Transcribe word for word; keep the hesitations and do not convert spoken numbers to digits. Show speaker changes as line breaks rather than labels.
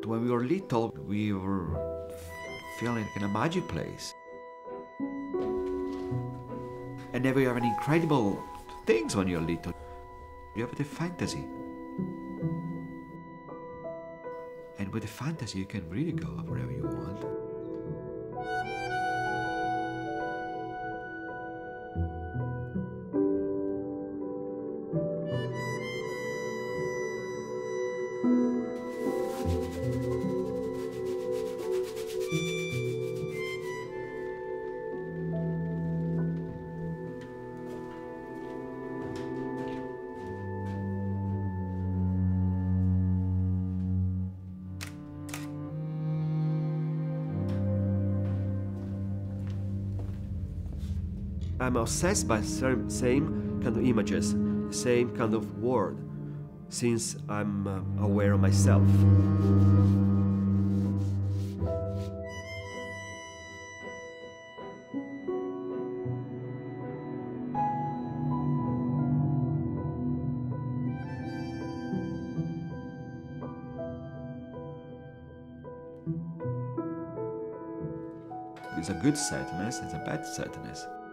When we were little, we were feeling in a magic place. And then we have an incredible things when you're little. You have the fantasy. And with the fantasy, you can really go wherever you want. I'm obsessed by the same kind of images, same kind of world, since I'm uh, aware of myself. It's a good sadness, it's a bad sadness.